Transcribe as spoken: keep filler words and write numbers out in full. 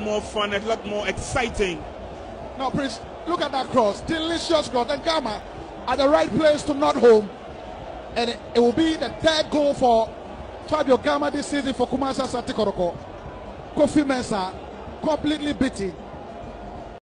more fun, a lot more exciting. Now, Prince, look at that cross. Delicious cross. And Gama at the right place to not home. And it, it will be the third goal for Fabio Gama this season for Kumasi Asante Kotoko. Kofi Mensah completely beaten.